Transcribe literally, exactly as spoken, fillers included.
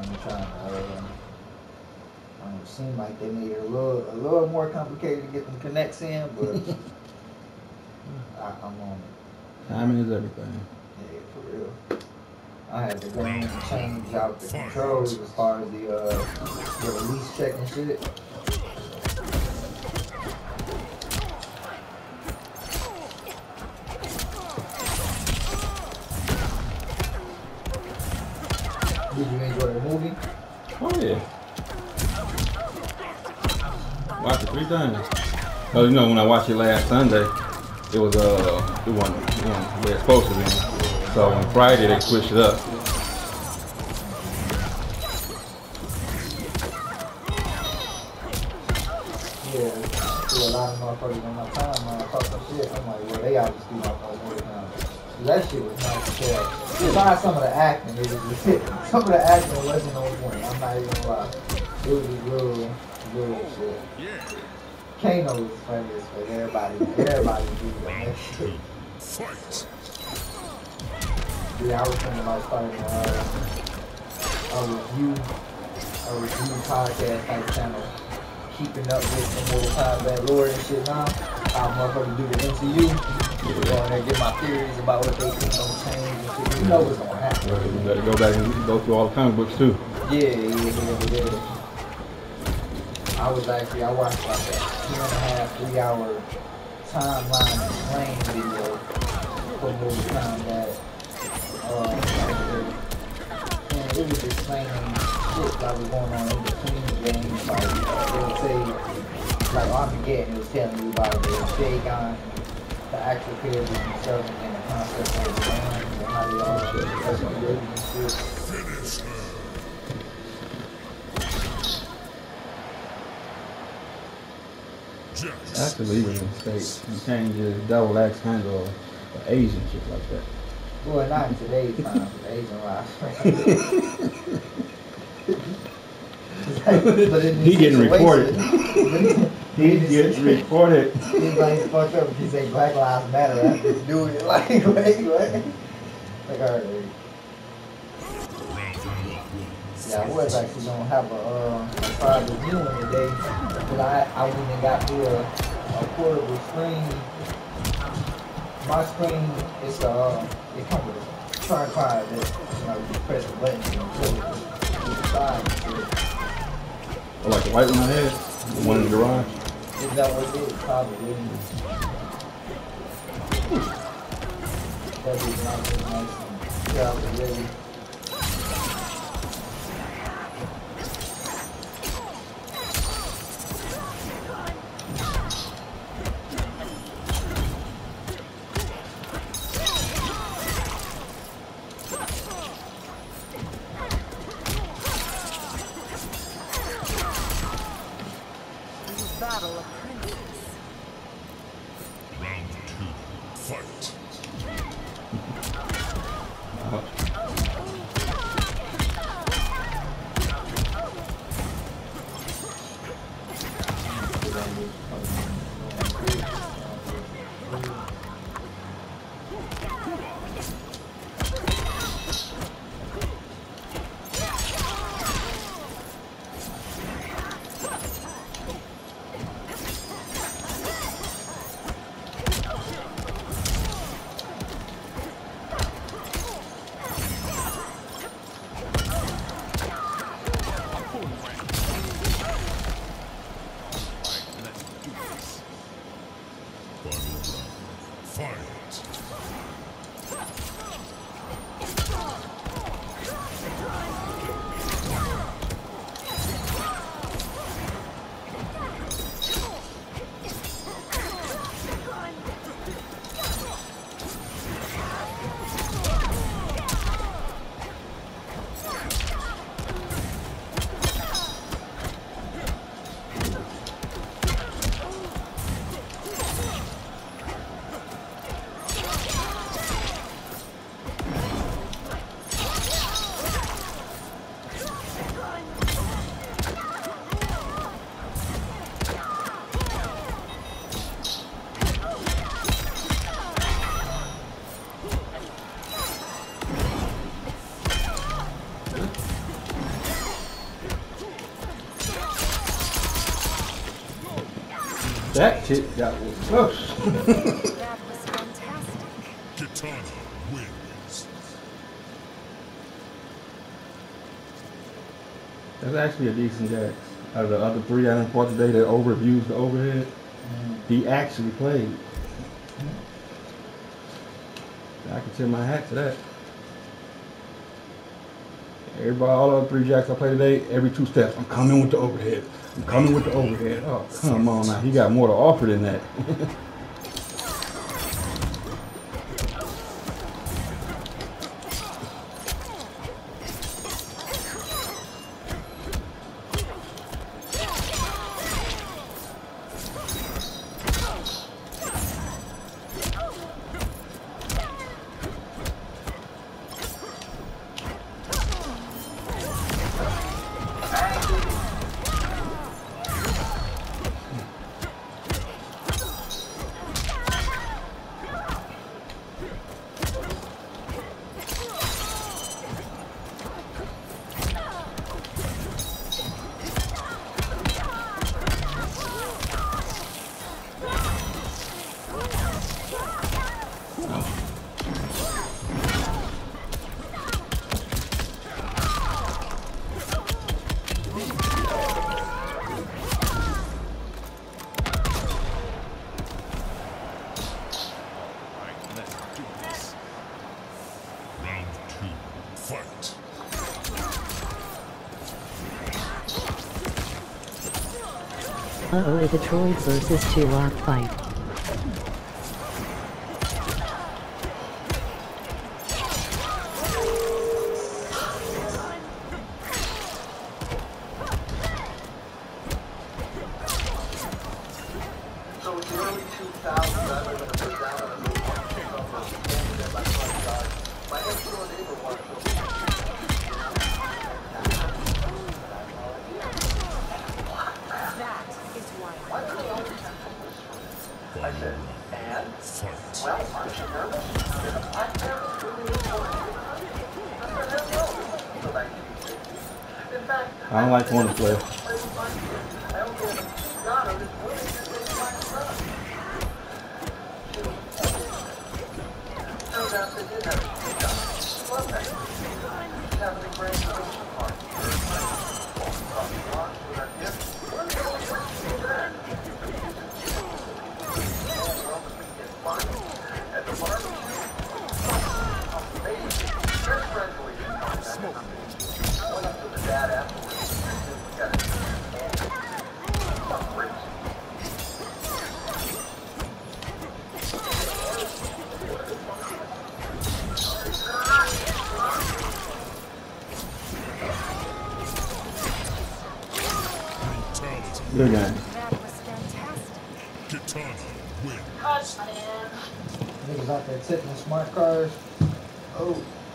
I'm trying to. Uh, um, seem like they made it a little, a little more complicated to get them connects in, but I, I'm on it. Timing is everything. Yeah, for real. I had to go in and change out the controls as far as the uh, the release check and shit. Did you enjoy the movie? Oh yeah. Watched it three times. Oh, you know when I watched it last Sunday, it was uh it wasn't you know where it's supposed to be. So on Friday they switched it up. Yeah, see a lot of motherfuckers on my timeline talk some shit. I'm like, well, they obviously don't know more now. That shit was not prepared. Besides some of the acting, it was just, some of the acting wasn't on point. I'm not even gonna lie. It was just real, real shit. Kano was funny as fuck. Everybody, everybody do that shit. Yeah, I was thinking about starting uh, a review, a review podcast type channel. Keeping up with the Mortal Kombat lore and shit now. How motherfuckers do the M C U. Go in there, get my theories about what they think gonna change and shit. You know what's gonna happen. You better go back and go through all the comic books too. Yeah, yeah, yeah, yeah. I was actually, I watched like a two and a half, three hour timeline explain video for Mortal Kombat. Uh, and it was explaining shit that was going on in between the games. Like, they would say, like Armageddon, it was telling you about the Dagon, the actual characters themselves, and the concept of the game, and how they all shit, that's what they and shit. That's illegal in the States. You can't just double axe handle for Asian shit like that. Well, not in today's time, for the Asian life. But in He getting reported. He He gets reported. He's like fucked up if he say Black Lives Matter after doing it. Like, wait, what? Like, alright. Yeah, I was actually gonna have a, uh, a private viewing today, but I, I went and got me a, a portable screen. My screen is uh, it comes with a tripod that, you know, you press the button and pull it to the side and shit. Oh, like the white one I had? The one in the garage? Is that what it is? Probably. That is not very nice. Yeah, I was ready. Battle of Princes. Round two, fight. Uh, That shit got close. That was fantastic. Kitana wins. That's actually a decent Jax. Out of the other three I didn't fought today that overviews the overhead, Mm. he actually played. I can tip my hat to that. Everybody, all the other three Jacks I played today, every two steps, I'm coming with the overhead. I'm coming with the overhead. Oh, come on now. He got more to offer than that. Round two, fight. Uh-oh, it's a Troy versus Chirag fight. So in the early two thousands, I lived in a big down in the middle of the and my son died. My next door neighbor wanted to go. That is why Why do they always have to whisper? I said, and? Fight. Well, aren't you nervous? Is a black parent really important? I said, hell no. So nineteen sixty. In fact, I don't like one to play. I was my kid. I only have a daughter that's willing to take my son. Turns out they did have a kid. Love that. Having a graduation party. Coffee lunch with our kids. We're the only ones who do that. Well, the weekend fun. At the barbecue. Amazing. Fresh graduation party. Went up to the dad afterwards. We got a crazy. Brutality. Good game. that was fantastic. Kitana wins. Niggas out there tipping smart cars. Oh.